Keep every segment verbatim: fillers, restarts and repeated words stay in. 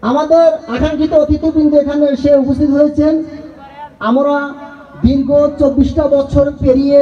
আমাদের আকাঙ্ক্ষিত অতিথিবৃন্দ এখানে এসে উপস্থিত হয়েছেন। আমরা দীর্ঘ চব্বিশটা বছর পেরিয়ে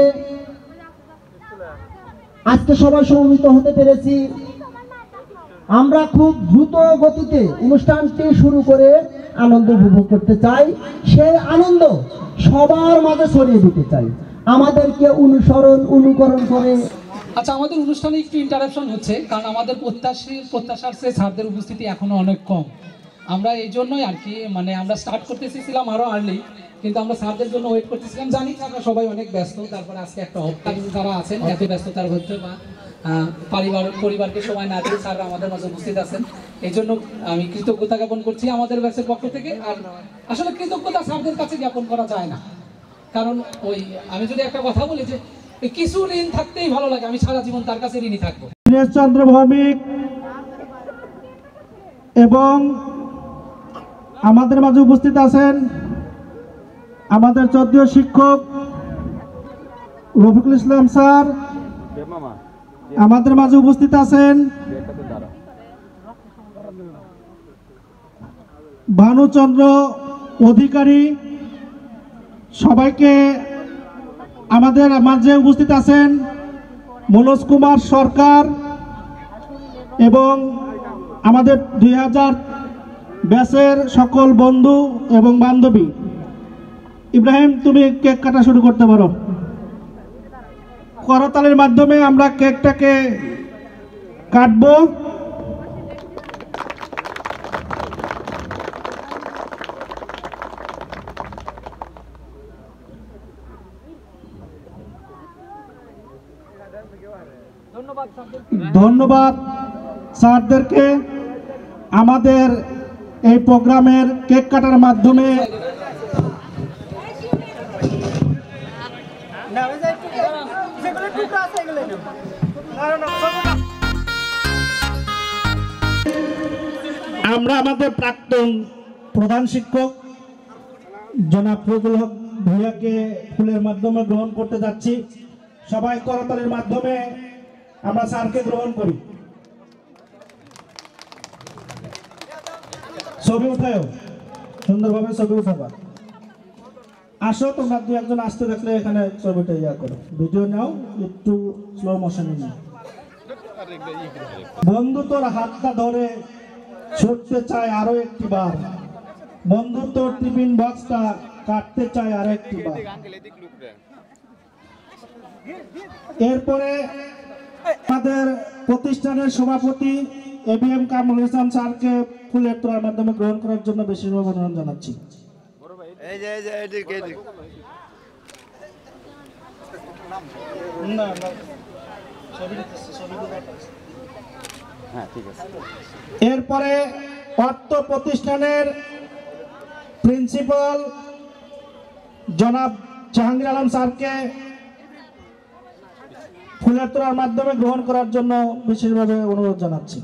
আজকে সবাই সমবেত হতে পেরেছি। আমরা খুব দ্রুত গতিতে অনুষ্ঠানটি শুরু করে আনন্দ উপভোগ করতে চাই, সেই আনন্দ সবার মাঝে ছড়িয়ে দিতে চাই। আমাদেরকে অনুসরণ অনুকরণ করে আচ্ছা, আমাদের অনুষ্ঠানে একটু ইন্টারাপশন হচ্ছে, কারণ আমাদের প্রত্যাশী প্রত্যাশার চেয়ে স্যারদের উপস্থিতি এখনো অনেক কম। আমরা এই জন্যই আর কি মানে আমরা স্টার্ট করতে চেয়েছিলাম আরও আর্লি, কিন্তু আমরা স্যারদের জন্য ওয়েট করতেছিলাম। জানি আমরা সবাই অনেক ব্যস্ত, তারপরে আজকে একটা হপ্তাহ যারা আছেন এত ব্যস্ততার মধ্যে বা পরিবার পরিবারকে সময় না দিয়ে স্যাররা আমাদের মাঝে উপস্থিত আছেন, এই জন্য আমি কৃতজ্ঞতা জ্ঞাপন করছি আমাদের ব্যাচের পক্ষ থেকে। আর আসলে কৃতজ্ঞতা স্যারদের কাছে জ্ঞাপন করা যায় না, কারণ ওই আমি যদি একটা কথা বলি যে কিছু ঋণ থাকতেই ভালো লাগে, আমি সারা জীবন তার কাছে ঋণী থাকবো। দীনেশ চন্দ্র ভৌমিক এবং আমাদের মাঝে উপস্থিত আছেন আমাদের চৌদ্দীয় শিক্ষক রফিকুল ইসলাম স্যার, আমাদের মাঝে উপস্থিত আছেন ভানুচন্দ্র অধিকারী, সবাইকে আমাদের মাঝে উপস্থিত আছেন মনোজ কুমার সরকার এবং আমাদের দুই হাজার ব্যাচের সকল বন্ধু এবং বান্ধবী। ইব্রাহিম, তুমি কেক কাটা শুরু করতে পারো। করতালির মাধ্যমে আমরা কেকটাকে কাটবো। ধন্যবাদ স্যারদেরকে আমাদের এই প্রোগ্রামের কেক কাটার মাধ্যমে আমরা আমাদের প্রাক্তন প্রধান শিক্ষক জনাব ফজলুল হক ভূঁইয়াকে ফুলের মাধ্যমে গ্রহণ করতে যাচ্ছি। সবাই করতালির মাধ্যমে আমরা স্যারকে গ্রহণ করি। ছবি উঠায়ও, সুন্দরভাবে ছবি উঠাবা। আসো, তোমরা দু একজন আসতে দেখলে এখানে ছবিটা ইয়া করো, ভিডিও নাও, একটু স্লো মোশনে নাও। বন্ধু তোর হাতটা ধরে ছুটতে চায় আরো একটি বার, বন্ধু তোর টিফিন বক্সটা কাটতে চায় আরো একটি বার। এরপরে আমাদের প্রতিষ্ঠানের সভাপতি A B M Kamrul Islam স্যারকে ফুলের তোলার মাধ্যমে গ্রহণ করার জন্য বিশেষভাবে অনুরোধ জানাচ্ছি। এরপরে অর্থ প্রতিষ্ঠানের প্রিন্সিপাল জনাব জাহাঙ্গীর আলম স্যারকে ফুলের তোলার মাধ্যমে গ্রহণ করার জন্য বিশেষভাবে অনুরোধ জানাচ্ছি।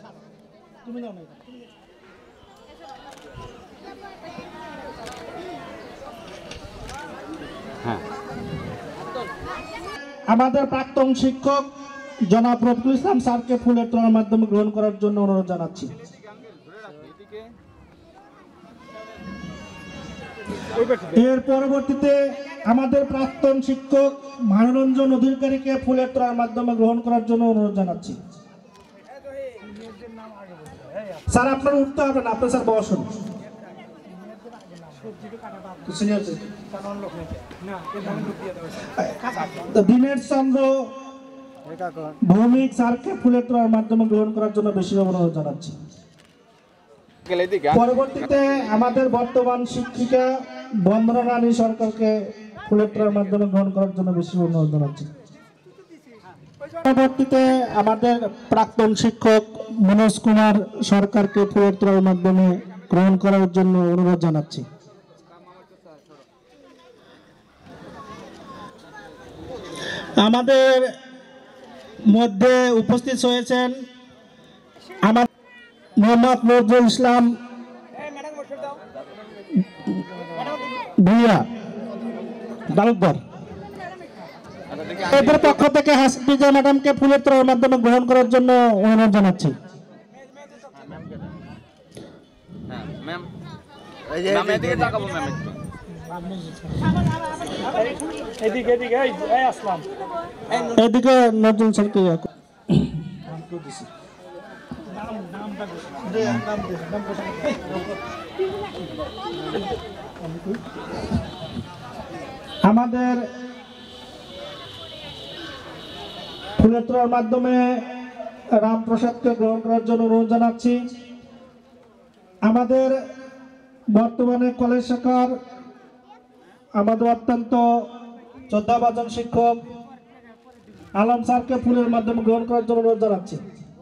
আমাদের প্রাক্তন শিক্ষক জনাব রফিকুল ইসলাম স্যারকে ফুলের তোলার মাধ্যমে গ্রহণ করার জন্য অনুরোধ জানাচ্ছি। এর পরবর্তীতে আমাদের প্রাক্তন শিক্ষক মনোরঞ্জন অধিকারীকে ফুলের তোলার মাধ্যমে গ্রহণ করার জন্য অনুরোধ জানাচ্ছি। স্যার, আপনার উঠতে হবে না, আপনার স্যার বসুন। দীনেশ চন্দ্র ভৌমিক স্যারকে ফুলের তোলার মাধ্যমে গ্রহণ করার জন্য বেশি অনুরোধ জানাচ্ছি। পরবর্তীতে আমাদের বর্তমান শিক্ষিকা বন্দনা রানী সরকারকে ফুলের তোলার মাধ্যমে গ্রহণ করার জন্য বেশি অনুরোধ জানাচ্ছি। পরবর্তীতে আমাদের প্রাক্তন শিক্ষক মনোজ কুমার সরকারকে ফুলের তোলার মাধ্যমে গ্রহণ করার জন্য অনুরোধ জানাচ্ছি। আমাদের মধ্যে উপস্থিত হয়েছেন আমার মোহাম্মদ নজরুল ইসলাম ভূঁইয়া তালুকদার, এদের পক্ষ থেকে হাসপিজা ম্যাডামকে ফুলের তোলার মাধ্যমে গ্রহণ করার জন্য অনুরোধ জানাচ্ছি। হ্যাঁ ম্যাম, ম্যাম এদিকে তাকাবো ম্যাম একটু। এদিকে এদিকে এই আসলাম এদিকে নজরুল স্যারকে আমাদের ফুলের তোড়ার মাধ্যমে রামপ্রসাদকে গ্রহণ করার জন্য অনুরোধ জানাচ্ছি। আমাদের বর্তমানে কলেজ শাখার আমাদের অত্যন্ত শ্রদ্ধাভাজন শিক্ষক আলম স্যারকে ফুলের মাধ্যমে গ্রহণ করার জন্য অনুরোধ জানাচ্ছি।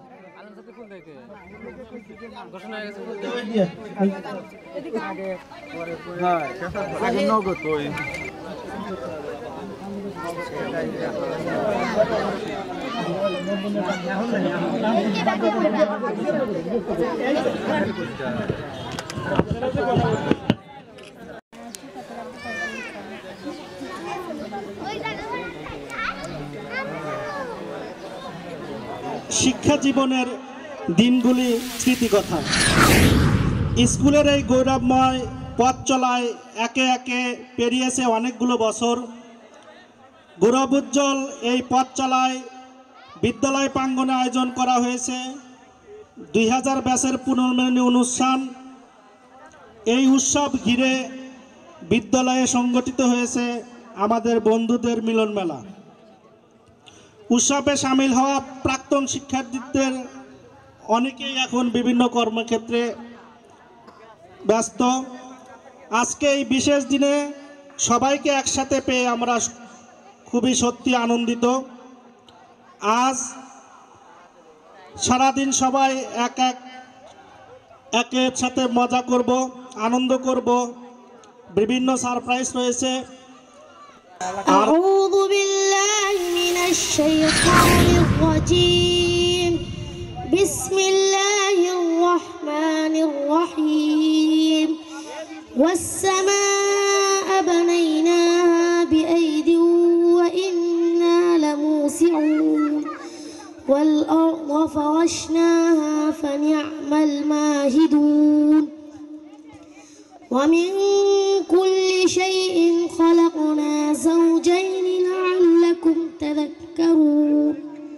শিক্ষা জীবনের দিনগুলি স্মৃতিকথা। স্কুলের এই গৌরবময় পথ চলায় একে একে পেরিয়েছে অনেকগুলো বছর। গৌরবোজ্জ্বল এই পথ চলায় বিদ্যালয় প্রাঙ্গণে আয়োজন করা হয়েছে দুই হাজার ব্যাচের পুনর্মিলনী অনুষ্ঠান। এই উৎসব ঘিরে বিদ্যালয়ে সংগঠিত হয়েছে আমাদের বন্ধুদের মিলন মেলা। উৎসবে সামিল হওয়া প্রাক্তন শিক্ষার্থীদের অনেকেই এখন বিভিন্ন কর্মক্ষেত্রে ব্যস্ত। আজকে এই বিশেষ দিনে সবাইকে একসাথে পেয়ে আমরা খুবই সত্যি আনন্দিত। আজ সারাদিন সবাই এক এক একের সাথে মজা করব, আনন্দ করব, বিভিন্ন সারপ্রাইজ রয়েছে। أعوذ بالله من الشيطان الرجيم بسم الله الرحمن الرحيم والسماء بنيناها بأيد وإنا لموسعون والأرض فرشناها فنعم الماهدون ومن كل شيء خلقنا زوجين لعلكم تذكرون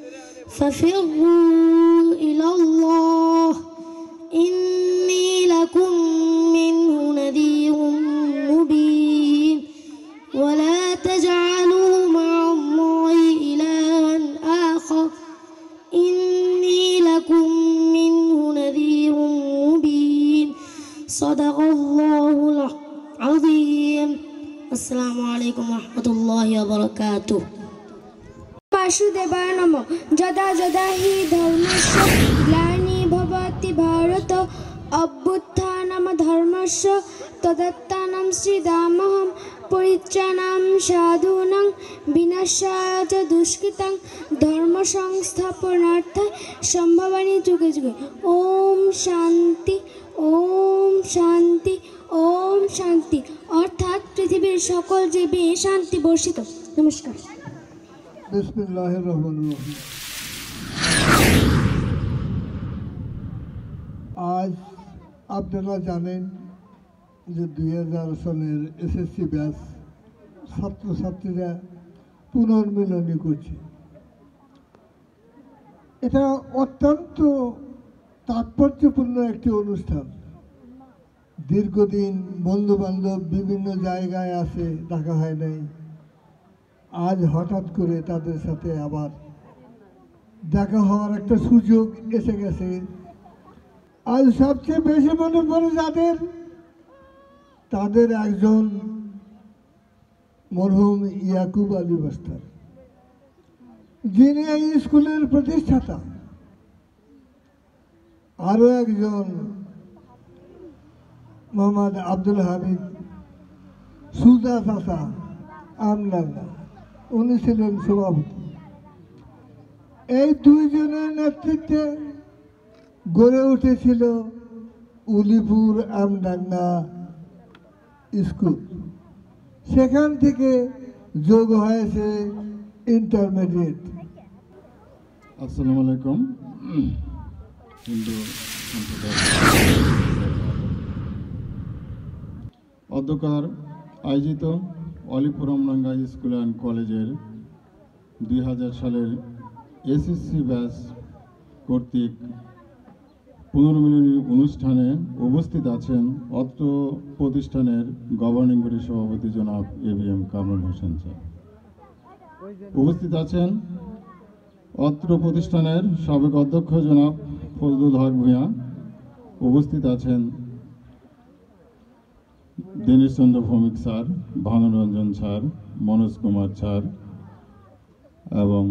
ففروا إلى الله إني لكم منه نذير مبين ولا تجعلوا مع الله إلها آخر إني لكم منه نذير مبين صدق الله العظيم السلام عليكم ورحمة الله وبركاته वासुदेवाय नमः यदा यदा हि धर्मस्य ग्लानिर्भवति भवति भारत अभ्युत्थानं धर्मस्य तदात्मानं श्रीरामः परित्राणां साधूनां विनाशाय च दुष्कृतां धर्म संस्थापनार्थाय सम्भवामि जुगे जुगे ओम शांति ओम शांति ओम शांति अर्थात पृथिवीर सकल जीवे शांति बर्षित। नमस्कार। बिस्मिल्लाहिर रहमानिर रहीम। आज আপনারা জানেন যে দুই হাজার সালের এসএসসি ব্যাচ ছাত্রছাত্রীরা পুনর্মিলনী করছে। এটা অত্যন্ত তাৎপর্যপূর্ণ একটি অনুষ্ঠান। দীর্ঘদিন বন্ধু বান্ধব বিভিন্ন জায়গায় আছে, দেখা হয় নাই। আজ হঠাৎ করে তাদের সাথে আবার দেখা হওয়ার একটা সুযোগ এসে গেছে। আজ সবচেয়ে বেশি মনে পড়ে যাদের, তাদের একজন মরহুম ইয়াকুব আলী মাস্টার, যিনি এই স্কুলের প্রতিষ্ঠাতা। আরও একজন মোহাম্মদ আব্দুল হামিদ সুজা চাচা আমডাঙ্গা, উনি ছিলেন সভাপতি। এই দুইজনের নেতৃত্বে গড়ে উঠেছিল উলিপুর আমডাঙ্গা স্কুল। সেখান থেকে যোগ হয়েছে ইন্টারমিডিয়েট। আসসালামু আলাইকুম। হিন্দু সম্প্রদায় অধ্যক্ষর আয়োজিত অলিপুরমডাঙ্গা স্কুল অ্যান্ড কলেজের দুই হাজার সালের এসএসসি ব্যাচ কর্তৃক পুনর্মিলনী অনুষ্ঠানে উপস্থিত আছেন অত্র প্রতিষ্ঠানের গভর্নিং বডির সভাপতি জনাব A B M Kamrul Hossain sir. উপস্থিত আছেন অত্র প্রতিষ্ঠানের সাবেক অধ্যক্ষ জনাব ফজলুল হক ভূঁইয়া। উপস্থিত আছেন Dinesh Chandra Bhowmik sir, Bhanuranjan sir, Manoj Kumar sir এবং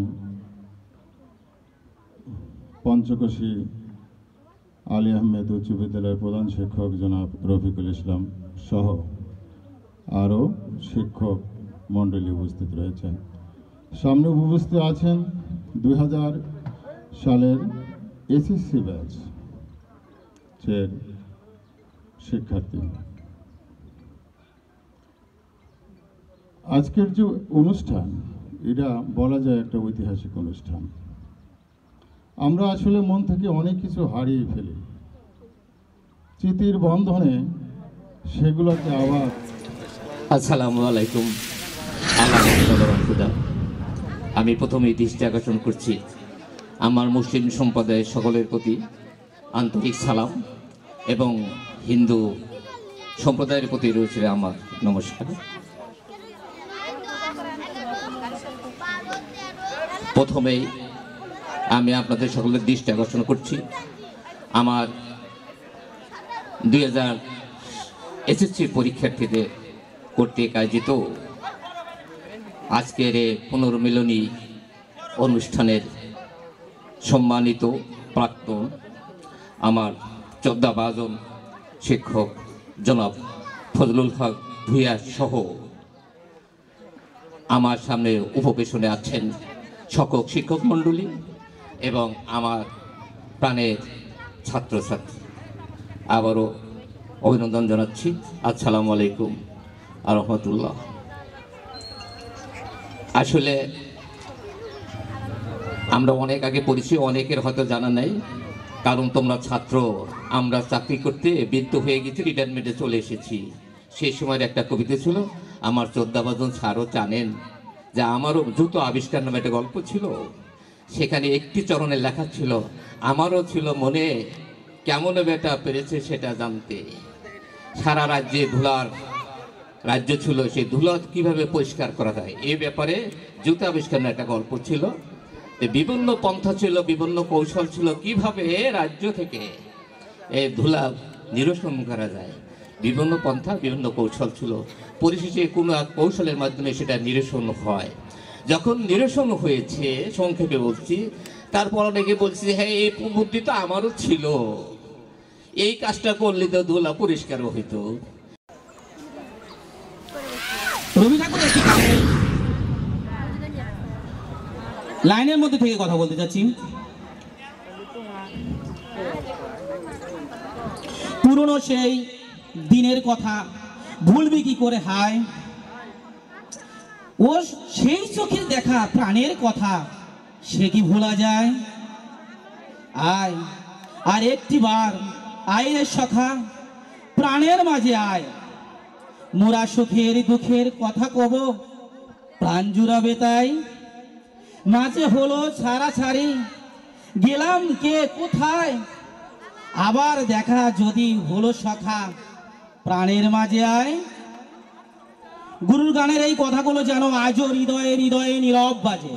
পঞ্চকোশী আলী আহমেদ উচ্চ বিদ্যালয়ের প্রধান শিক্ষক জনাব রফিকুল ইসলাম সহ আরও শিক্ষক মণ্ডলী উপস্থিত রয়েছেন। সামনে উপস্থিত আছেন দুই হাজার সালের এসএসসি ব্যাচ এর শিক্ষার্থী। আজকের যে অনুষ্ঠান, এটা বলা যায় একটা ঐতিহাসিক অনুষ্ঠান। আমরা আসলে মন থেকে অনেক কিছু হারিয়ে ফেলি, স্মৃতির বন্ধনে সেগুলোকে আবার। আসসালামু আলাইকুম। আমি প্রথমেই দৃষ্টি আকর্ষণ করছি আমার মুসলিম সম্প্রদায়ের সকলের প্রতি আন্তরিক সালাম এবং হিন্দু সম্প্রদায়ের প্রতি রয়েছে আমার নমস্কার। প্রথমেই আমি আপনাদের সকলের দৃষ্টি আকর্ষণ করছি আমার দুই হাজার এসএসসি পরীক্ষার্থীদের কর্তৃক আয়োজিত আজকের এই পুনর্মিলনী অনুষ্ঠানের সম্মানিত প্রাক্তন আমার চোদ্দাবাজন শিক্ষক জনাব ফজলুল হক ভূঁইয়া সহ আমার সামনে উপবেশনে আছেন সকল শিক্ষক মণ্ডলী এবং আমার প্রাণের ছাত্রছাত্রী, আবারও অভিনন্দন জানাচ্ছি। আসসালামু আলাইকুম আ রহমতুল্লাহ। আসলে আমরা অনেক আগে পড়েছি, অনেকের হয়তো জানা নেই, কারণ তোমরা ছাত্র, আমরা চাকরি করতে বৃদ্ধ হয়ে গেছি, রিটায়ারমেন্টে চলে এসেছি। সেই সময়ের একটা কবিতা ছিল, আমার চোদ্দাবাজন স্যারও জানেন যে আমারও জুতো আবিষ্কার নামে একটা গল্প ছিল। সেখানে একটি চরণে লেখা ছিল, আমারও ছিল মনে কেমন বেটা পেরেছে সেটা জানতে। সারা রাজ্যে ধুলার রাজ্য ছিল, সেই ধুলা কিভাবে পরিষ্কার করা যায় এই ব্যাপারে জুতো আবিষ্কার নামে একটা গল্প ছিল। বিভিন্ন পন্থা ছিল, বিভিন্ন কৌশল ছিল, কিভাবে রাজ্য থেকে এই ধুলা নিরসন করা যায়। বিভিন্ন পন্থা, বিভিন্ন কৌশল ছিল। পরিশেষে কোনো এক কৌশলের মাধ্যমে সেটা নিরসন হয়। যখন নিরসন হয়েছে, সংক্ষেপে বলছি, তারপর অনেকে বলছি হ্যাঁ এই বুদ্ধি তো আমারও ছিল, এই কাজটা করলে তো ধুলা পরিষ্কারও হইতো। রবি ঠাকুর একটি লাইনের মধ্যে থেকে কথা বলতে চাচ্ছি। পুরনো সেই দিনের কথা ভুলবি কি করে হায়, ও সেই চোখের দেখা প্রাণের কথা সে কি ভোলা যায়। আয় আর একটি বার আয় রে সখা, প্রাণের মাঝে আয়, মোরা সুখের দুঃখের কথা কব, প্রাণ জুড়াবে তাই। মাঝে হলো ছাড়া ছাড়ি, গেলাম কে কোথায়, আবার দেখা যদি হলো সখা, প্রাণের মাঝে আয়। গুরুর গানের এই কথাগুলো যেন আজও হৃদয়ে হৃদয়ে নীরব বাজে।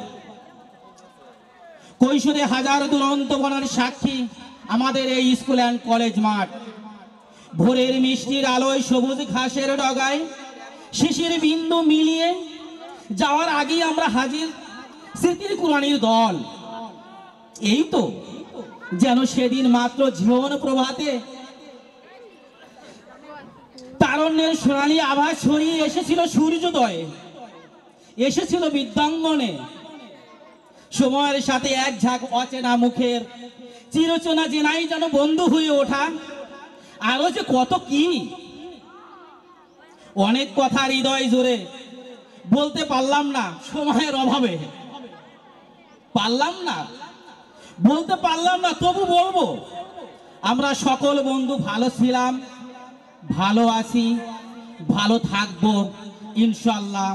কৈশোরে হাজার দুরন্ত বনার সাক্ষী আমাদের এই স্কুল অ্যান্ড কলেজ মাঠ। ভোরের মিষ্টির আলোয় সবুজ ঘাসের ডগায় শিশির বিন্দু মিলিয়ে যাওয়ার আগেই আমরা হাজির স্মৃতির কুরানির দল। এই তো যেন সেদিন মাত্র জীবন প্রভাতে তারণ্যের সোনালী আভা ছড়িয়ে এসেছিল সূর্যোদয়ে, এসেছিল বিদ্যাঙ্গনে। সময়ের সাথে এক ঝাঁক অচেনা মুখের চিরচেনা জেনাই যেন বন্ধু হয়ে ওঠা। আরো যে কত কি, অনেক কথা হৃদয় জোরে বলতে পারলাম না, সময়ের অভাবে পারলাম না, বলতে পারলাম না, তবু বলবো আমরা সকল বন্ধু ভালো ছিলাম, ভালো আছি, ভালো থাকবো ইনশাআল্লাহ।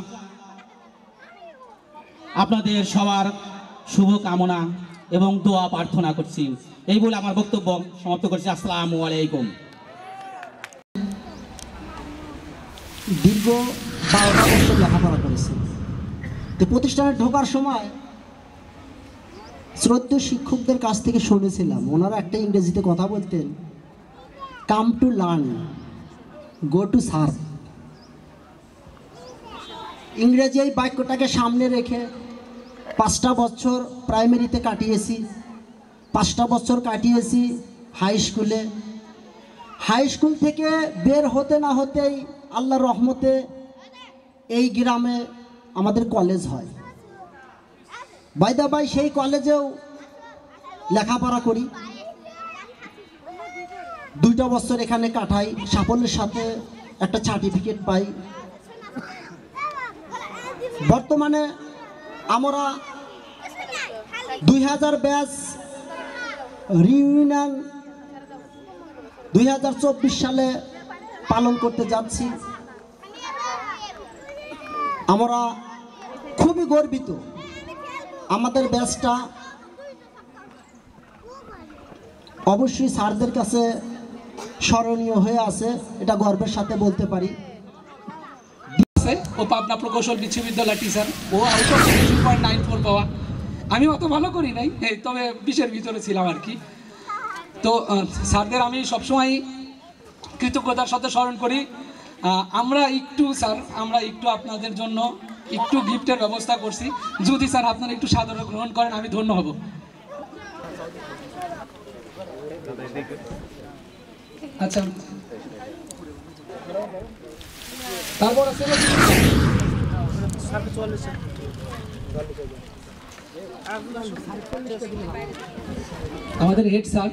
আপনাদের সবার শুভ কামনা এবং দোয়া প্রার্থনা করছি। এই বলে আমার বক্তব্য সমাপ্ত করছি। আসসালামু আলাইকুম। দীর্ঘ বারোটা বছর লেখাপড়া করেছি। তো প্রতিষ্ঠানে ঢোকার সময় শ্রদ্ধেয় শিক্ষকদের কাছ থেকে শুনেছিলাম, ওনারা একটা ইংরেজিতে কথা বলতেন, come to learn, go to serve. ইংরেজি এই বাক্যটাকে সামনে রেখে পাঁচটা বছর প্রাইমারিতে কাটিয়েছি, পাঁচটা বছর কাটিয়েছি হাই স্কুলে। হাই স্কুল থেকে বের হতে না হতেই আল্লাহর রহমতে এই গ্রামে আমাদের কলেজ হয়। বাইদা বাই সেই কলেজেও লেখাপড়া করি, দুইটা বছর এখানে কাটাই, সাফল্যের সাথে একটা সার্টিফিকেট পাই। বর্তমানে আমরা দুই হাজার ব্যাচ রিইউনিয়ন দুই হাজার চব্বিশ সালে পালন করতে যাচ্ছি। আমরা খুবই গর্বিত, আমাদের ব্যাচটা অবশ্যই স্যারদের কাছে স্মরণীয় হয়ে আছে, এটা গর্বের সাথে বলতে পারি। ও পাবনা প্রকৌশল বিশ্ববিদ্যালয় টিচার, ও out of three point nine four পাওয়া। আমি অত ভালো করি নাই, তবে বিশের ভিতরে ছিলাম আর কি। তো স্যারদের আমি সবসময় কৃতজ্ঞতার সাথে স্মরণ করি। আমরা একটু স্যার আমরা একটু আপনাদের জন্য একটু গিফটের ব্যবস্থা করছি, যদি স্যার আপনারা একটু সাদরে গ্রহণ করেন আমি ধন্য হব। আচ্ছা, তারপর আছে আমাদের হেড স্যার,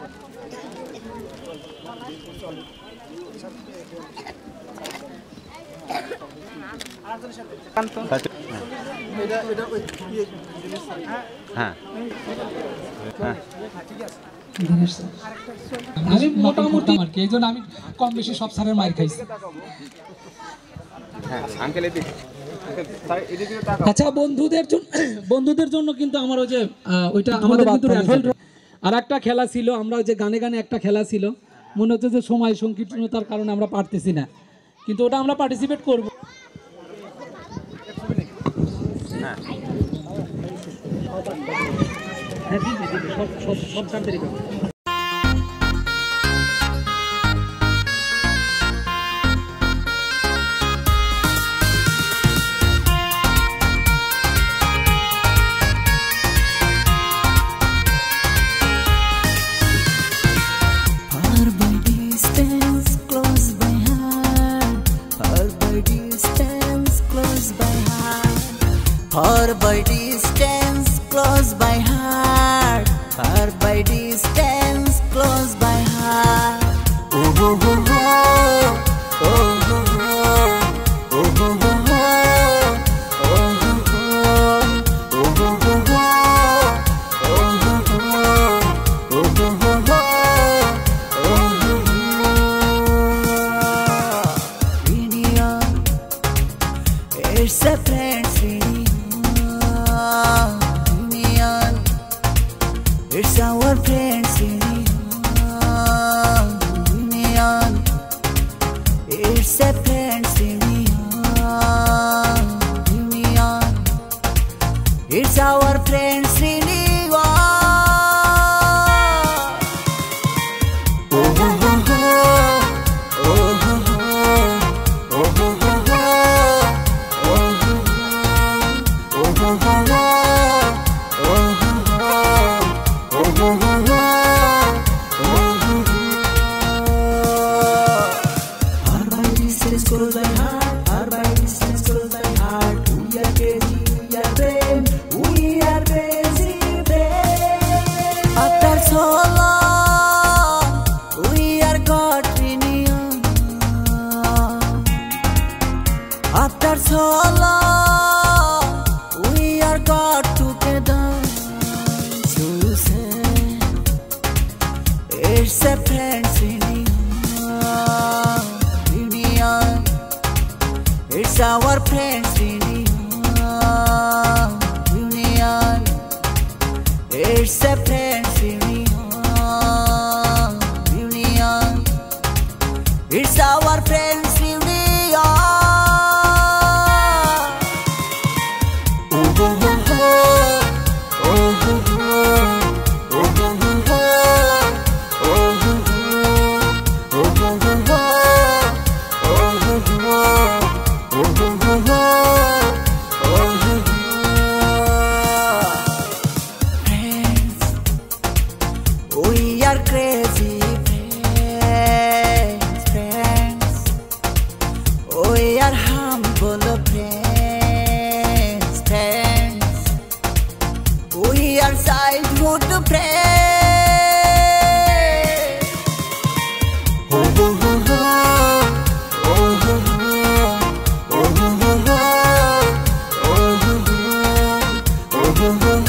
আমি মোটামুটি আর কি, এই জন্য আমি কম বেশি সব স্যারের মার খাইছি। আচ্ছা, বন্ধুদের জন্য বন্ধুদের জন্য কিন্তু আমার ওই যে ওইটা আমাদের কিন্তু র্যাফেল আর একটা খেলা ছিল, আমরা ওই যে গানে গানে একটা খেলা ছিল, মনে হচ্ছে যে সময় সংকীর্ণতার কারণে আমরা পারতেছি না, কিন্তু ওটা আমরা পার্টিসিপেট করব। Far by distance, close by heart. Far by distance, close by heart. Oh oh oh oh, oh oh oh, oh oh oh oh, oh oh oh, oh oh oh, oh oh oh, oh oh. India, it's a friend's union. It's our friends union. It's a friends union. It's our friends union. Oh oh oh oh, oh oh oh, oh oh oh, oh oh oh. Close by heart, our bodies is close by heart. We are crazy, we are brave, we are crazy brave. After so long, we are got reunion. After so long, we are got together. So you say it's a friends reunion. It's our friends reunion, reunion. It's a friends reunion, reunion. It's our friends reunion. Oh oh oh, oh oh oh, oh oh oh, oh oh we are crazy friends, friends. We are humble friends, friends. We are childhood friends. Oh oh oh oh, oh oh oh, oh oh oh, oh oh oh.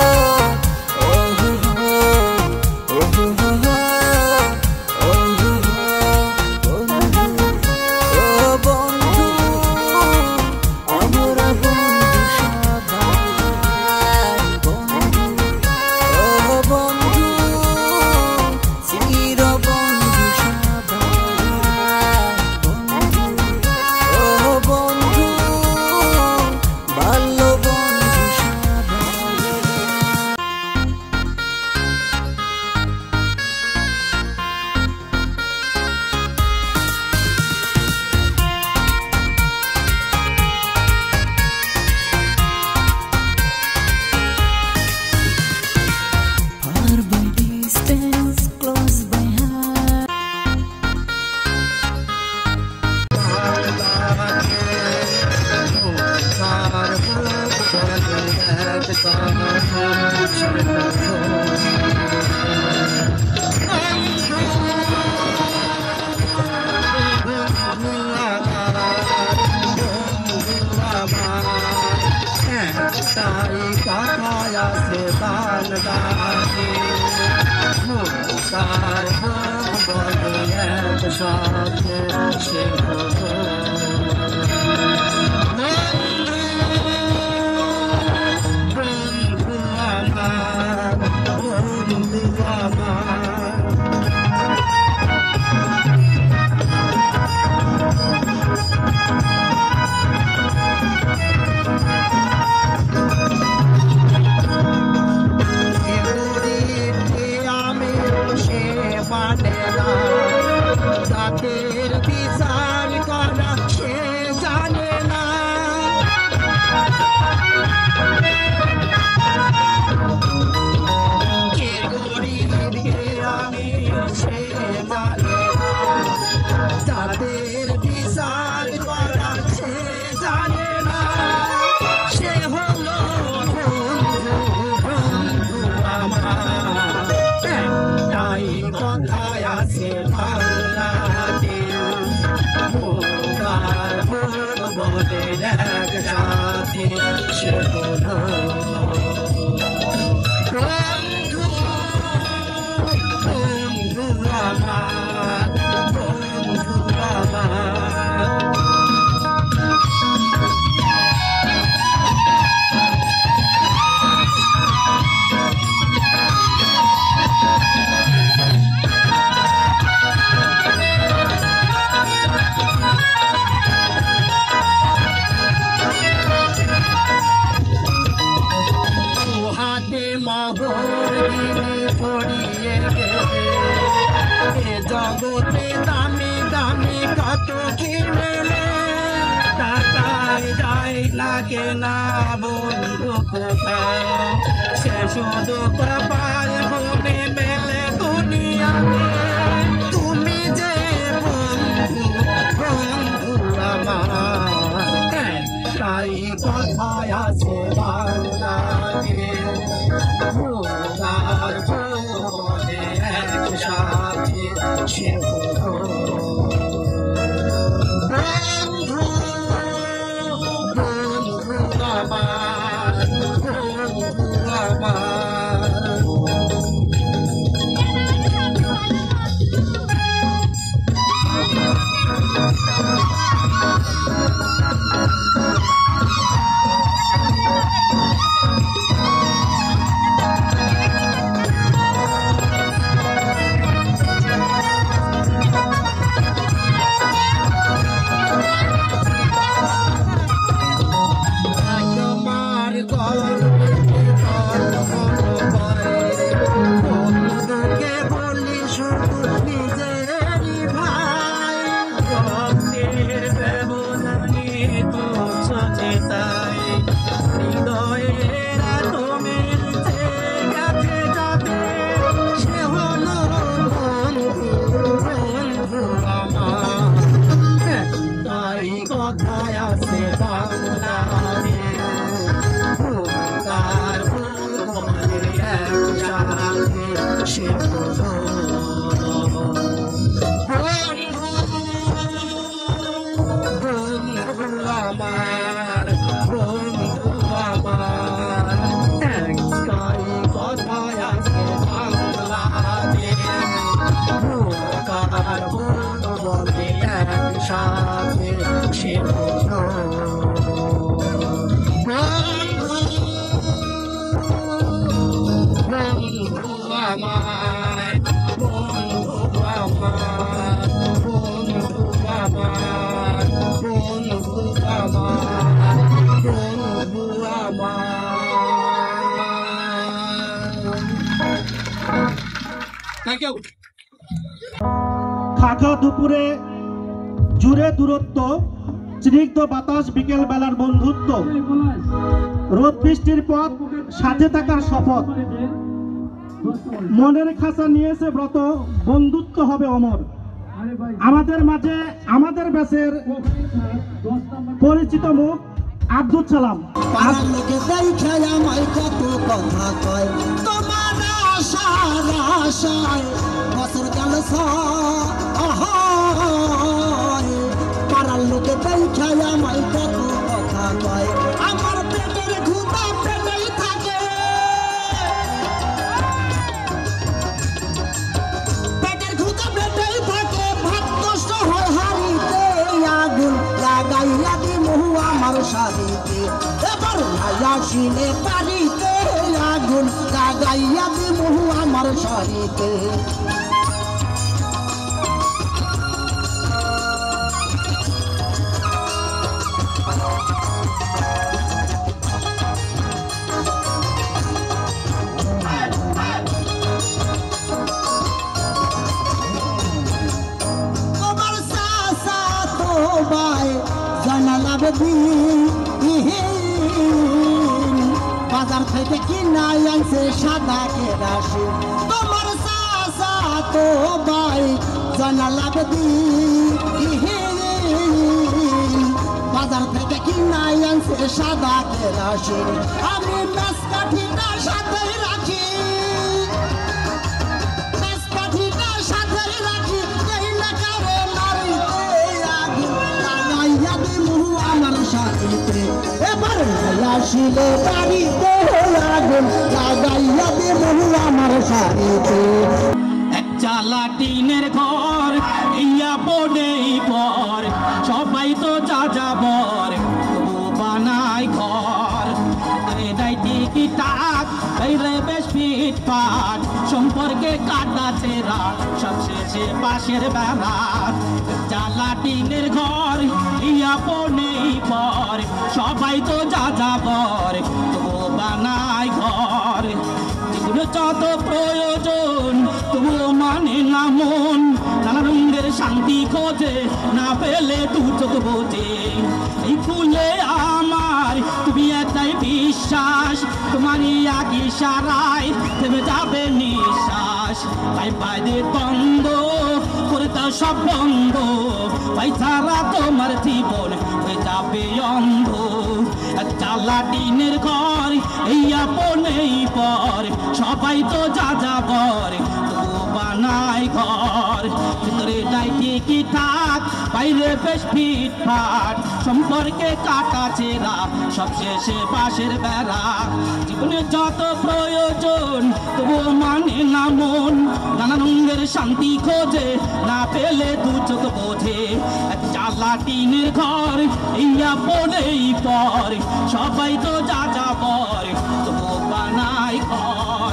জগতে দামি দামি কত কিনলে টাকায় যায় লাগে না বন্ধু কোথাও সে শুধু কপাল ঘুমে মেলে দুনিয়াতে তুমি যে বন্ধু বন্ধু আমার তাই কথায় আছে বাংলাতে মোদার বনে একসাথে সে বন্ধু বন্ধু আমার বন্ধু আমার আর বলবো বলে একসাথে সে বললো আমার বন্ধু আমার বন্ধু আমার বন্ধু আমার বন্ধু আমার থ্যাংক ইউ। খাখা দুপুরে জুড়ে দূরত্ব, স্নিগ্ধ বাতাস, বিকেল বেলার বন্ধুত্ব, রোদ বৃষ্টির পথ, সাথে থাকার শপথ, মনের খাঁচা নিয়েছে ব্রত, বন্ধুত্ব হবে অমর। আমাদের মাঝে আমাদের ব্যাচের পরিচিত মুখ আব্দুল সালাম। লোকে দেখে আমায় কত কথা কয়, তোমার আশার আশায় বছর গেল পাড়ার লোকে দেখে আমায় কত কথা কয়, আমার পেটের ক্ষুধা পেটেই থাকে, পেটের ক্ষুধা পেটেই থাকে, ভাত নষ্ট হয় হাড়িতে, আগুন লাগাইয়া দিমু আমার শাড়িতে, এবার আসিলে বাড়িতে আগুন লাগাইয়া দিমু আমার শাড়িতে। তোমার সাসা তোমায় জানালাবে বাজার থেকে কিনাই আনছে সাদা কেরাসিন, তোমার সাসা তোমায় জানালাবে বাজার থেকে কিনাই আনছে সাদা কেরাসিন, আমি মাছ কাঠিটা সাথে রাখি, মাছ কাঠিটা সাথে রাখি, এই না কারে মারিতে আগুন লাগাইয়া দিমু আমার সাথীতে, এবার আসিলে বাড়িতে আগুন লাগাইয়া দিমু আমার সাথীতে। এক চালা টিনের ঘর ইয়া বনেই পর, সবাই তো যা যাবর বানায় ঘর, কি টাক রে বেশ ফিটফাট, সম্পর্কে কাটা চেরা সবশেষে পাশের বেড়া, চালা টিনের ঘর ইয়া বনেই পর, সবাই তো যা যাবর বানায় ঘর, যেগুলো যত প্রয়োজন তবুও মানে না মন, নানা রঙের শান্তি খোঁজে না পেলে তু চোখ বোঝে, এই ফুলে আমার তুমি একটাই বিশ্বাস, তোমারই এক ইশারায় থেমে যাবে নিঃশ্বাস, তাই পায়ে বন্ধ করে দাও সব বন্ধ, ভাই ছাড়া তোমার জীবন হয়ে যাবে অন্ধ, চালা টিনের ঘর এই আপনেই পর, সবাই তো যা যাবর তবু বানায় ঘর, ভিতরে নাই ঠিকই থাক বাইরে বেশ ফিটফাট, সম্পর্কে কাটা চেরা সবশেষে বাঁশের বেড়া, জীবনে যত প্রয়োজন তবু মানে না মন, নানা রঙের শান্তি খোঁজে না পেলে দু চোখ বোঝে, চালা টিনের ঘর এই আপনেই পর, সবাই তো যা যাবর তবু বানায় ঘর।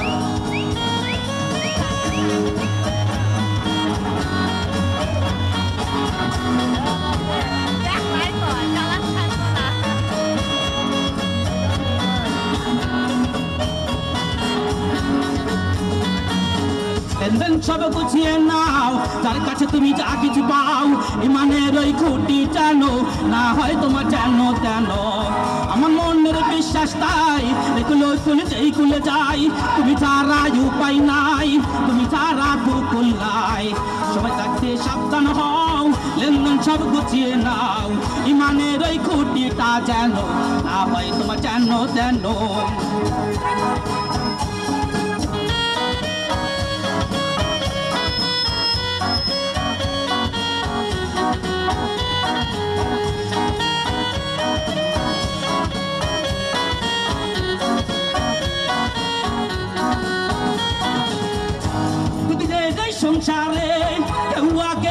সব গুছিয়ে নাও, যার কাছে তুমি যা কিছু পাও, ইমানের ওই খুঁটি জানো না হয় তোমার যেন তেন, আমার মনের বিশ্বাস তাই এগুলো খুলে যেই খুলে যাই, তুমি ছাড়া উপায় নাই, তুমি ছাড়া কুকুল নাই, সবাই থাকতে সাবধান হও, লেনদেন সব গুছিয়ে নাও, ইমানের ওই খুঁটিটা যেন না হয় তোমার যেন তেন। সংসারে কেউ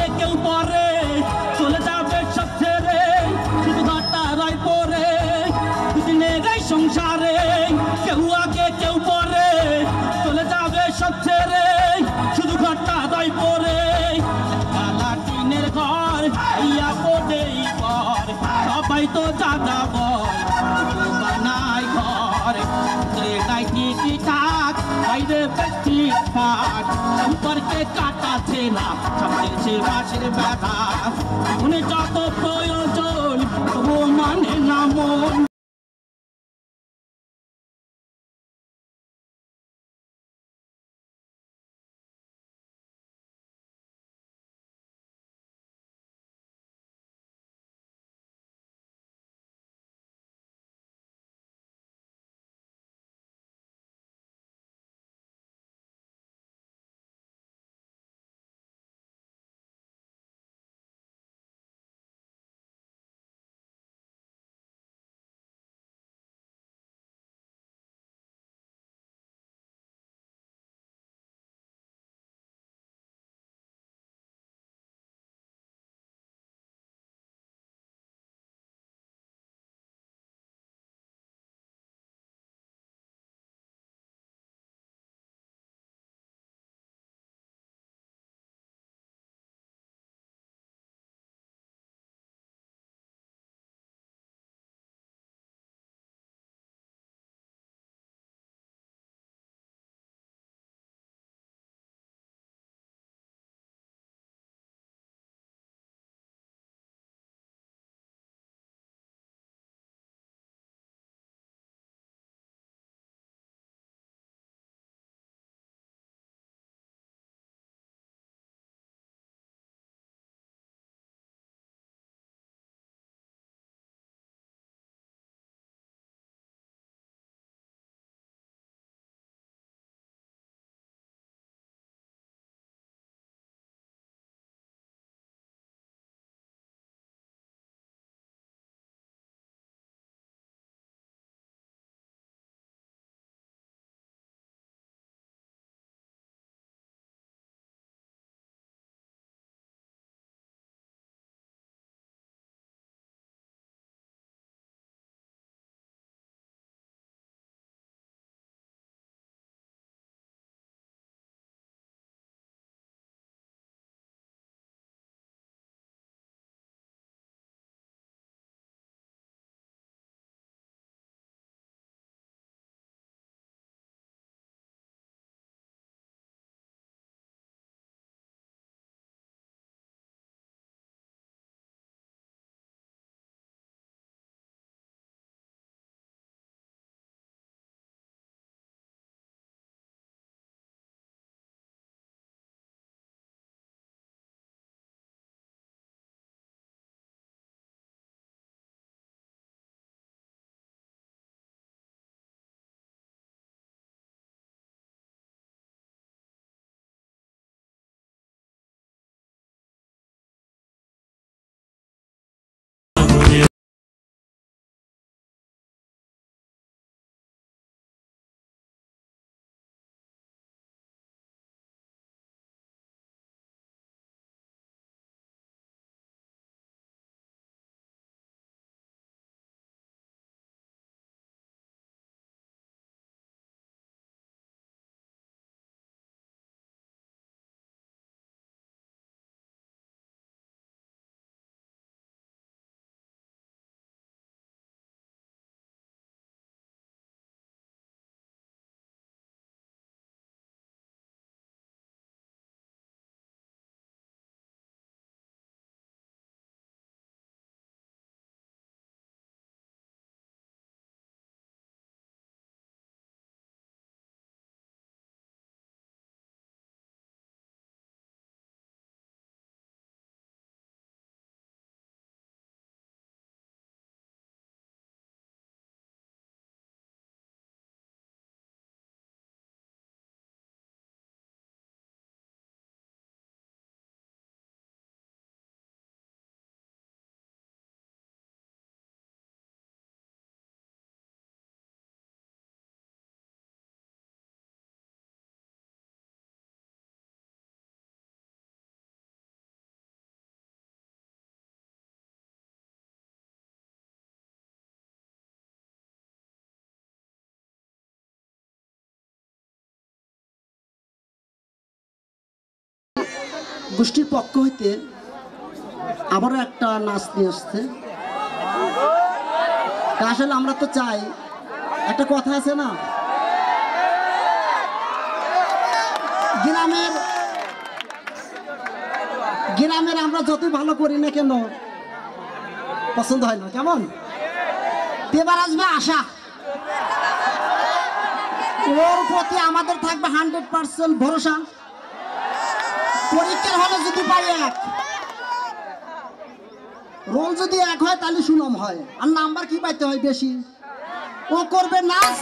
আমার ভাইয়া বোনেই পর সবাই তো দাদা বল বানাই ঘর নাই কি কাজ বাইরে ব্যক্তি পাঠ সম্পর্কে কাটাছে না সামনেছে বাসের ব্যথা মনে যত প্রয়োজন ও মানে না মন গোষ্ঠীর পক্ষ হইতে আবারও একটা নাচ নিয়ে আসছে। আসলে আমরা তো চাই, একটা কথা আছে না, গ্রামের গ্রামের আমরা যতই ভালো করি না কেন পছন্দ হয় না। কেমন এবার আসবে আশা, ওর প্রতি আমাদের থাকবে হান্ড্রেড পার্সেন্ট ভরসা। পরীক্ষার হলে যদি পাই এক, রোল যদি এক হয় তাহলে সুনাম হয়, আর নাম্বার কি পাইতে হয় বেশি। ও করবে নাচ,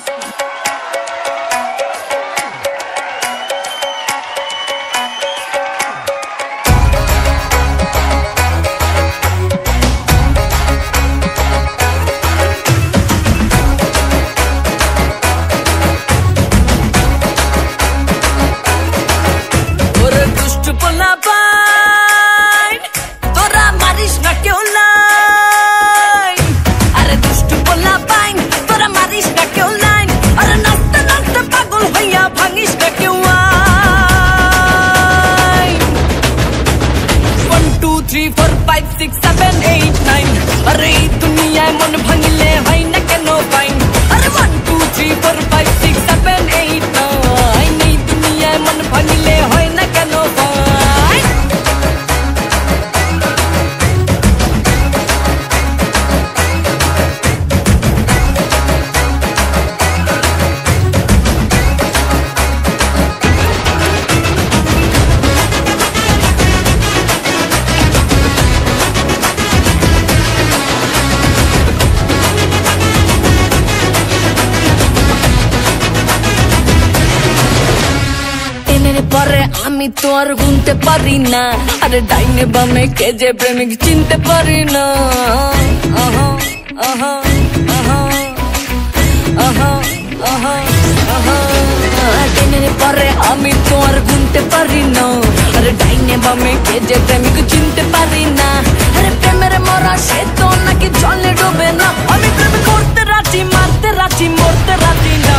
আমি তো আর গুনতে পারি না, আরে ডাইনে বামে কে যে প্রেমিক চিনতে পারি না। আহা আহা আহা আহা আহা আহা দিনের পরে আমি তো আর গুনতে পারি না, আরে ডাইনে বামে কে যে প্রেমিক চিনতে পারি না। আরে প্রেমের মরা সে তো নাকি জলে ডুবে না, আমি প্রেম করতে রাজি, মারতে রাজি, মরতে রাজি না।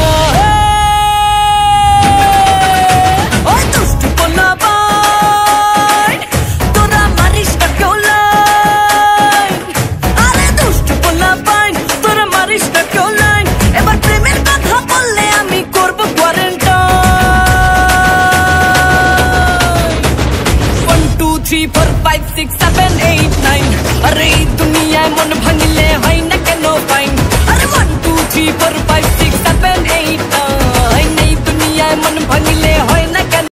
अरे दुनिया मन भांगले হয় না কেন ফাইন, আরে one two three four five six seven eight nine এই দুনিয়ায় মন ভাঙলে হয় না কেন।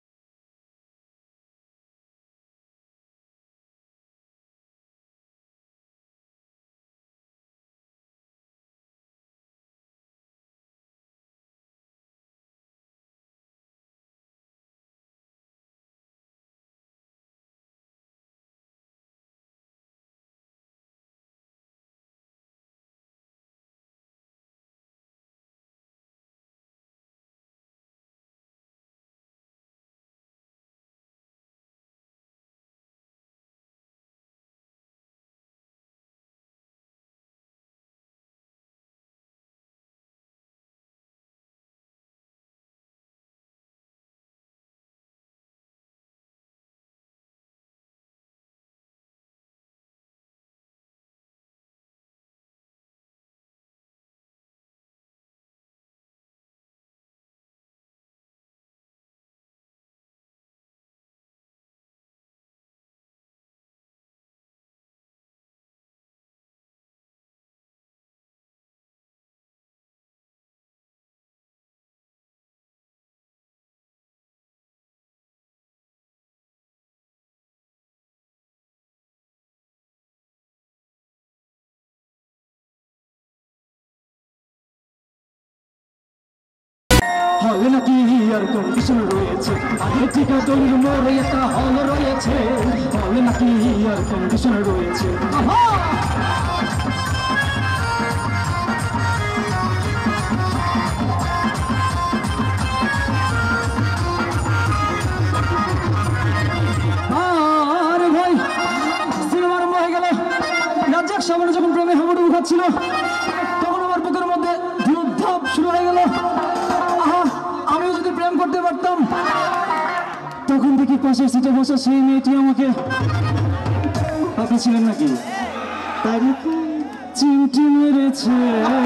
হবে নাকি এয়ার কন্ডিশন রয়েছে, আগে থেকে দলিল মোড়ে একটা হল রয়েছে, হবে নাকি এয়ার কন্ডিশন রয়েছে। আর ভাই সিনেমা আরম্ভ হয়ে গেল, রাজ্জাক সামনে যখন প্রেমে হাবুডুবু খাচ্ছিল তখন আমার বুকের মধ্যে ধূপ ধাপ শুরু হয়ে গেল। আমিও যদি প্রেম করতে পারতাম, তখন দেখি পাশের সিটে বসে সেই মেয়েটি আমাকে আপনি ছিলেন নাকি? তাই নাকি? চিমটি মেরেছে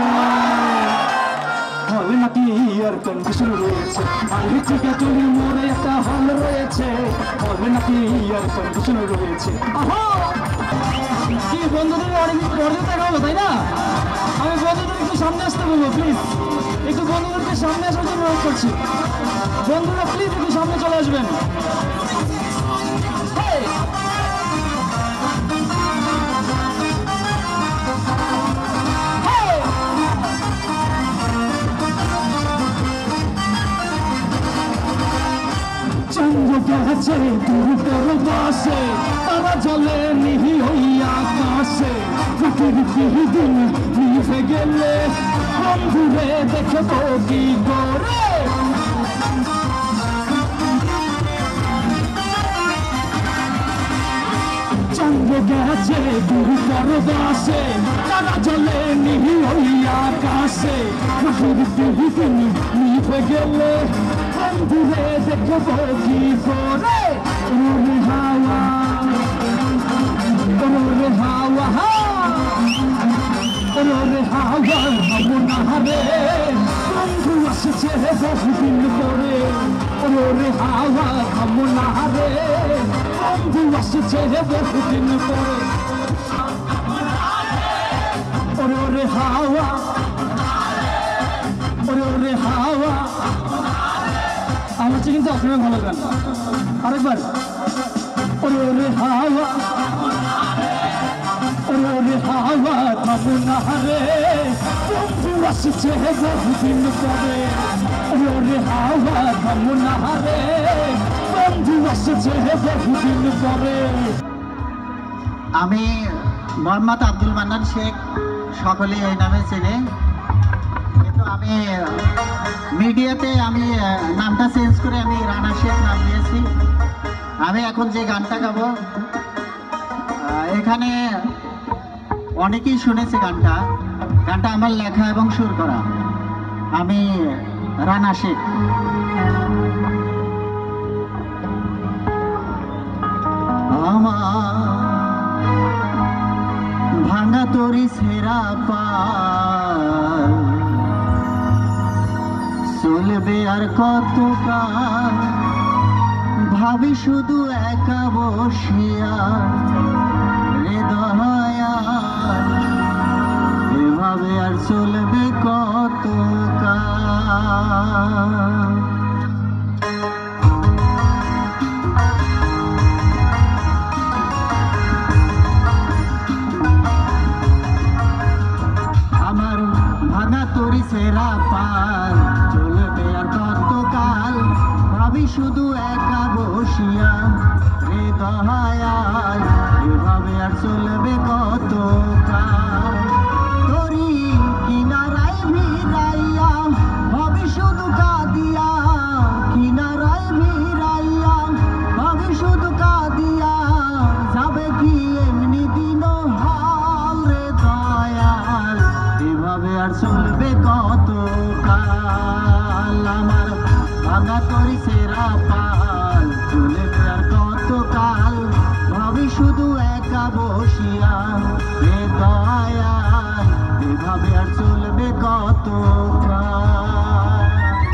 হলে নাকি এয়ার কন্ডিশন রয়েছে, আগে টিকাটুলির মোড়ে একটা হল রয়েছে, হলে নাকি এয়ার কন্ডিশন রয়েছে। কি বন্ধুদের অনেকদিন পরে দেখাবো তাই না? আমি বন্ধুদের একটু সামনে আসতে বলবো প্লিজ, একটু বন্ধুদেরকে সামনে আসার জন্য অনুরোধ করছি। বন্ধুরা প্লিজ একটু সামনে চলে আসবেন। চন্দ্র গেছে দূর পাশে, তারা জলে মিহি হইয়া আকাশে, পৃথিবী দিন নিভে গেলে বন্ধুরে দেখবো কি করে। চন্দ্র গেছে দূর পরবাসে, তারা জলে মিহি হইয়া আকাশে, পৃথিবী দিন নিভে গেলে বন্ধুরে দেখবো কি করে। ওরে হাওয়া ওরে হাওয়া ওরে হাওয়া মনারে বন্ধু আসছে বহুদিন পরে, ওরে হাওয়া মনারে বন্ধু আসছে বহুদিন পরে। ওরে হাওয়া ওরে হাওয়া আমার চেয়ে কিন্তু আপনারা ভালো গান। আরেকবার ওরে হাওয়া ওরে হাওয়া থামো না রে বন্ধু আসছে বহুদিন পরে, ওরে হাওয়া থামো না রে বন্ধু আসছে বহুদিন পরে। আমি মোহাম্মদ আব্দুল মান্নান শেখ, সকলেই এই নামে চেনে, কিন্তু আমি মিডিয়াতে আমি নামটা চেঞ্জ করে আমি রানা শেখ নাম দিয়েছি। আমি এখন যে গানটা গাবো এখানে অনেকেই শুনেছে গানটা, গানটা আমার লেখা এবং সুর করা। আমি রানা শেখ। আমার ভাঙা তরি ছেঁড়া পাল চলবে আর কত কাল, ভাবি শুধু একা বসিয়া রে দয়াল, এভাবে আর চলবে কত কাল। আমার ভাঙা তরি ছেঁড়া পাল চলবে আর কত কাল, ভাবি শুধু একা বসিয়া রে দয়াল, এভাবে আর চলবে কত কাল। তরি কিনারায় ভিড়াইয়া ভাবি শুধু কাঁদিয়া, কিনারায় ভিড়াইয়া ভাবি শুধু কাঁদিয়া, যাবে কি এমনি দিন হাল রে দয়াল, এভাবে আর চলবে কত কাল। আমার ভাঙা তরি ছেঁড়া পাল চলবে আর কত কাল, ভাবি শুধু একা বসিয়া রে দয়াল, এভাবে আর চলবে কত কাল।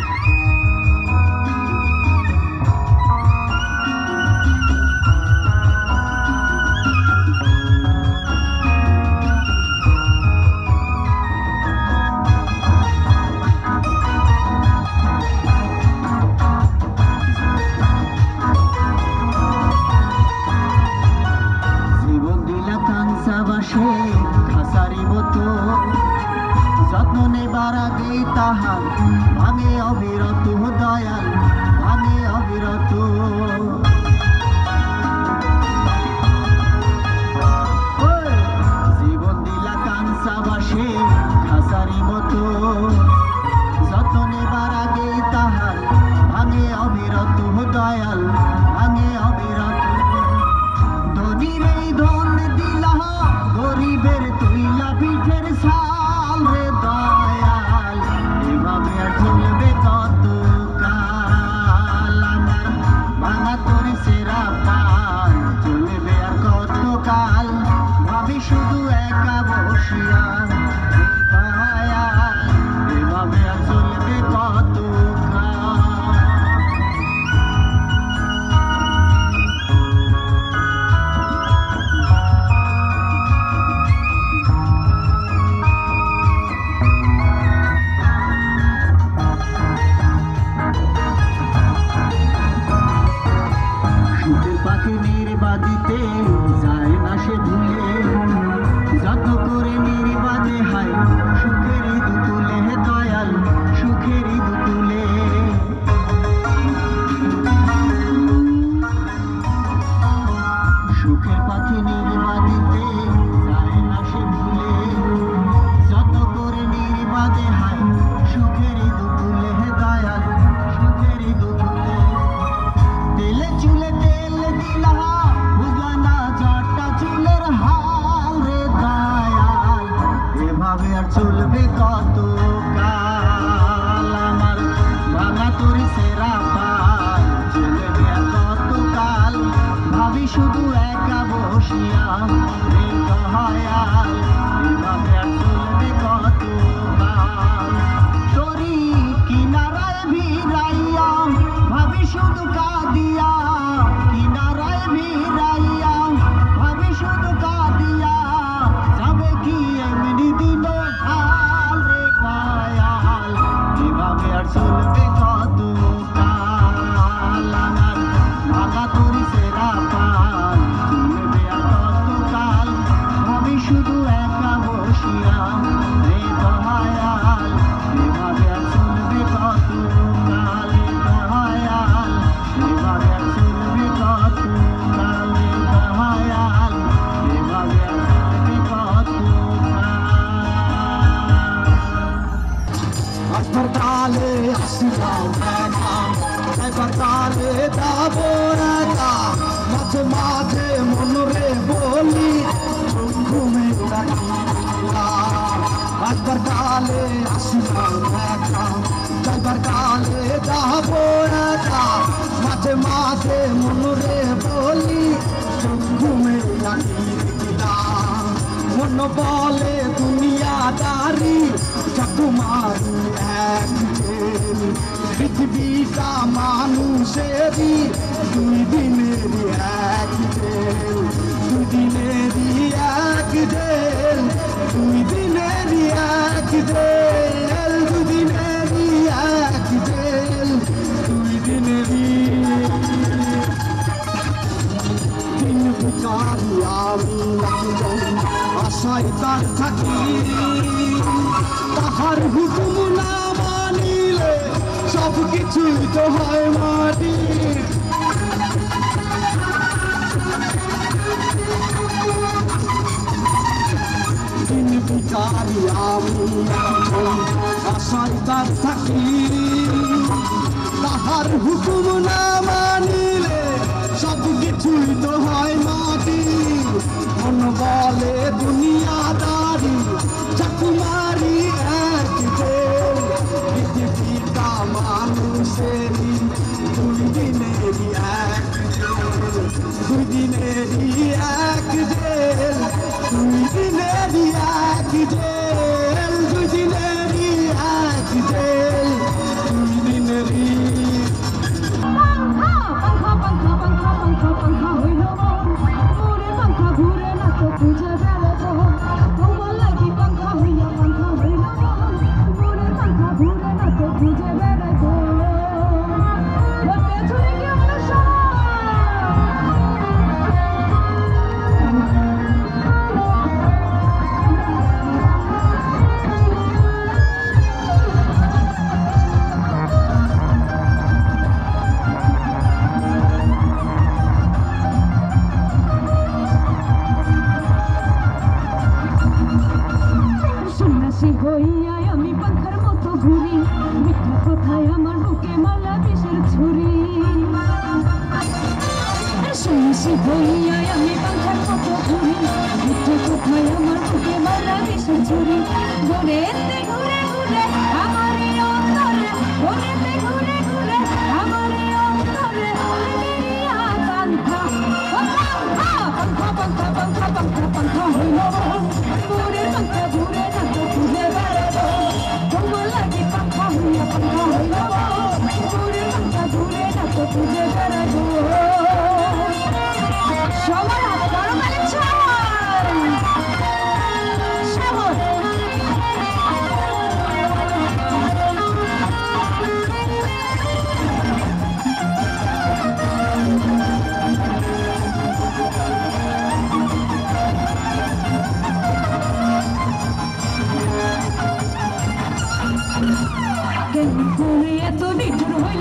খাসারিব তো যত্ন নেবার আগেই তাহার ভাঙে অবিরত দয়াল, ভাঙে অবিরত। জীবন দিলা কাংসা বাসে খাসারিব তো যত্ন নেবার আগেই তাহার ভাঙে অবিরত দয়াল, ভাঙে অবিরত। ধনীর এই ধন দিলা গরিবের তুইলা পিঠের ছাল রে দয়াল, এভাবে আর চলবে কত কাল। আমার ভাঙা তোর একা বসিয়া এভাবে আর চলবে কত পাখি নির্বাদিতে যায় না সে ভুলে যত করে নির্বাদে হয় সুখেরই দুকুলে দয়াল সুখেরই দুকুলে সুখের পাখি নির্বাদিতে যায় না সে ভুলে যত করে নির্বাদে হয় সুখেরই দুকুলে দয়াল সুখেরই দুকুলে তেলে চুলে তেল দিলা বুঝলা না চারটা চুলের হাল রে দয়াল এভাবে আর চলবে কত কাল আমার ভাঙা তোর সেরা পাল চলবে আর কত কাল ভাবি শুধু একা বসিয়া রে দয়াল এভাবে আর চলবে কত কাল তোরি কিনারায় ভিড়াইয়া ভাবি শুধু কাঁদিয়া কিনারায় ভিড়াইয়া ভাবি শুধু কাঁদিয়া যাবে কি এমনি দিন হাল রে দয়াল এভাবে আর চলবে কত কাল আমার ভাঙা তোরি সেরা পাল চলবে আর কত কাল ভাবি শুধু একা বসিয়া রে দয়াল এভাবে আর চলবে কত কাল দয়াল এভাবে আর চলবে কত কাল দয়াল এভাবে আর চলবে কত হাসপাতালে আসিলাম দেখাম হাসপাতালে যাবো একা মাঝে মাঝে মনরে বলি ঘুমে হাসপাতালে আসিলাম দেখাম হাসপাতালে যাবো একা মাঝে মাঝে মনরে বলি ঘুমে লাগিলাম মন বলে দুনিয়াদারি চকুমারি এক পৃথিবীটা মানুষেরই দুই দিনেরই এক জেল দুই দিনেরই এক জেল দুই দিনেরই এক জেল দুই দিনেরই এক জেল দুই দিনেরই দিন ভিকারি আমি একজন আশায় তার থাকি তাহার হুকুম না মানিলে সব কিছুই তো হয় মাটি দিন ভিকারি আমি একজন আশায় তার থাকি তাহার হুকুম না মানিলে সব কিছুই তো হয় মাটি মন বলে দুনিয়াদারি চাকুমারি এক জেল পৃথিবীটা মানুষেরই দুই দিনেরই এক জেল দুই দিনেরই এক জেল দুই দিনেরই এক জেল দুই দিনেরই এক জেল দুই দিনেরই पंखा पंखा पंखा पंखा पंखा হইল ওরে पंखा ঘুরে না তো বুঝে গেলে তো তোমার লাগি पंखा হইয়া पंखा হইল ওরে पंखा ঘুরে না তো বুঝে গেলে তো বলতে চলে কি আমরা সন্ন্যাসী হইয়া আমি পাখার মতো ঘুরি মিঠা কথায় আমার বুকে মালা বিষের ছুরি সন্ন্যাসী হইয়া আমি পাখার মতো ঘুরি মিঠা কথায় আমার বুকে মালা বিষের ছুরি ঘুরেতে ঘুরে ঘুরে আমার অন্তরে ঘুরেতে ঘুরে ঘুরে আমার অন্তরে পাঙ্খা পাঙ্খা পাঙ্খা পাঙ্খা পাঙ্খা পাঙ্খা হইল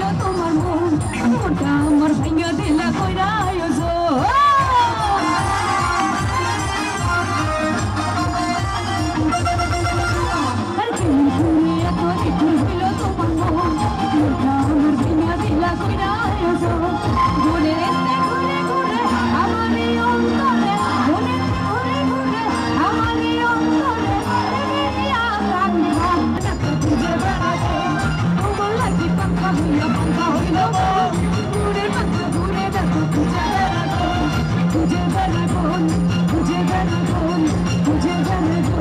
তোমার মন মনটা আমার ভাঙা দিলা কইরা আয়োজন আর কেমন করে এত নিঠুর হইল তোমার মন মনটা আমার ভাঙা দিলা কইরা আয়োজন ঘুরে ঘুরে ঘুরে আমার এই অন্তরে ঘুরে ঘুরে ঘুরে আমার এই অন্তরে খুঁজে বেড়াতে তোমার লাগি পাঙ্কা হইল পাঙ্কা হইল ঘুরে পাঙ্কা ঘুরে দেখো খুঁজে বেড়াবো খুঁজে বেড়াবো খুঁজে বেড়াবো খুঁজে বেড়াবো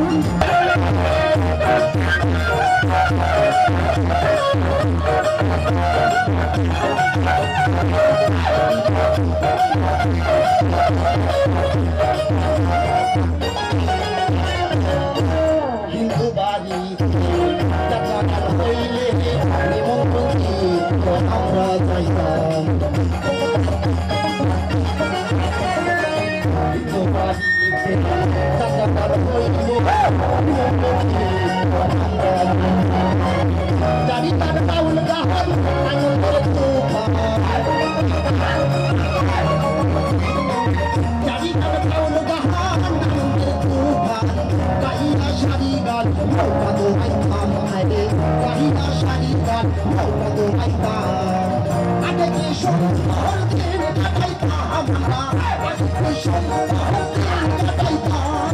হিন্দু বাড়ি যাত্রা হইলে নিমন্ত্রণ আমরা যাইতাম হিন্দু বাড়ি যাত্রা হইলে আমরা জানি তার বাউল গাহাল আনন্দের তুফান জানি তার বাউল গাহাল আনন্দের তুফান কাহিনা শাড়ি গান নৌকা তো আইতাম আরে কাহিনা শাড়ি গান নৌকা তো আইতাম আগে কি সুন্দর দিন কাটাইতাম আমরা আগে কি সুন্দর দিন কাটাইতাম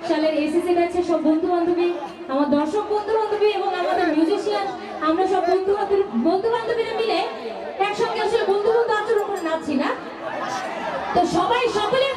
সালের এসএসসি ব্যাচের সব বন্ধু বান্ধবী, আমার দর্শক বন্ধু বান্ধবী এবং আমাদের মিউজিশিয়ান, আমরা সব বন্ধু বান্ধব বন্ধু বান্ধবীরা মিলে একসঙ্গে আসলে বন্ধু বন্ধু আচরণ করে নাচছি না। তো সবাই সকলের